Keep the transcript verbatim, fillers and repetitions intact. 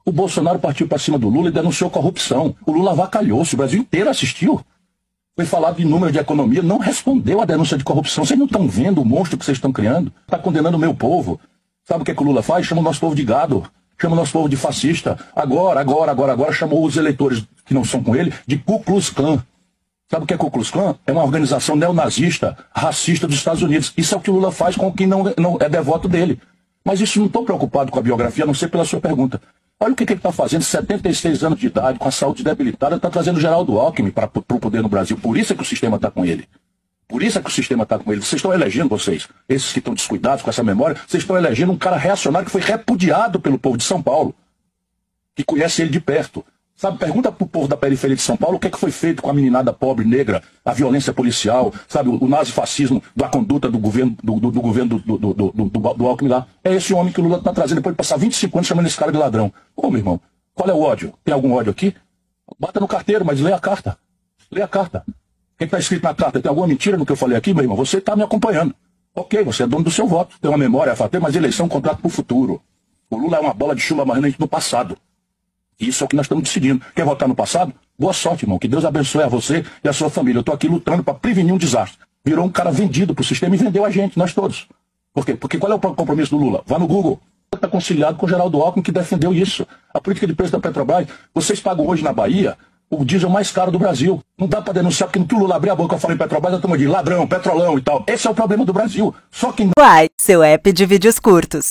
O Bolsonaro partiu para cima do Lula e denunciou corrupção. O Lula avacalhou-se, o Brasil inteiro assistiu. Foi falado de número de economia, não respondeu à denúncia de corrupção. Vocês não estão vendo o monstro que vocês estão criando? Está condenando o meu povo. Sabe o que, é que o Lula faz? Chama o nosso povo de gado. Chama o nosso povo de fascista. Agora, agora, agora, agora, chamou os eleitores que não são com ele de Ku Klux Klan. Sabe o que é Ku Klux Klan? É uma organização neonazista, racista dos Estados Unidos. Isso é o que o Lula faz com quem não, não é devoto dele. Mas isso não estou preocupado com a biografia, a não ser pela sua pergunta. Olha o que, que ele está fazendo, setenta e seis anos de idade, com a saúde debilitada, está trazendo o Geraldo Alckmin para o poder no Brasil. Por isso é que o sistema está com ele. Por isso é que o sistema está com ele. Vocês estão elegendo, vocês, esses que estão descuidados com essa memória, vocês estão elegendo um cara reacionário que foi repudiado pelo povo de São Paulo, que conhece ele de perto. Sabe, pergunta para o povo da periferia de São Paulo o que, é que foi feito com a meninada pobre, negra, a violência policial, sabe, o, o nazifascismo da conduta do governo do, do, do governo do, do, do, do, do, do Alckmin lá. É esse homem que o Lula está trazendo depois de passar vinte e cinco anos chamando esse cara de ladrão. Ô, meu irmão, qual é o ódio? Tem algum ódio aqui? Bata no carteiro, mas lê a carta. Lê a carta. O que está escrito na carta? Tem alguma mentira no que eu falei aqui, meu irmão? Você está me acompanhando. Ok, você é dono do seu voto, tem uma memória a fazer, mas eleição é um contrato para o futuro. O Lula é uma bola de chuva amarrando no passado. Isso é o que nós estamos decidindo. Quer votar no passado? Boa sorte, irmão. Que Deus abençoe a você e a sua família. Eu estou aqui lutando para prevenir um desastre. Virou um cara vendido para o sistema e vendeu a gente, nós todos. Por quê? Porque qual é o compromisso do Lula? Vá no Google. Está conciliado com o Geraldo Alckmin, que defendeu isso. A política de preço da Petrobras. Vocês pagam hoje na Bahia o diesel mais caro do Brasil. Não dá para denunciar, porque no que o Lula abrir a boca e falar em Petrobras, eu tomo de ladrão, petrolão e tal. Esse é o problema do Brasil. Só quem... Uai, seu app de vídeos curtos.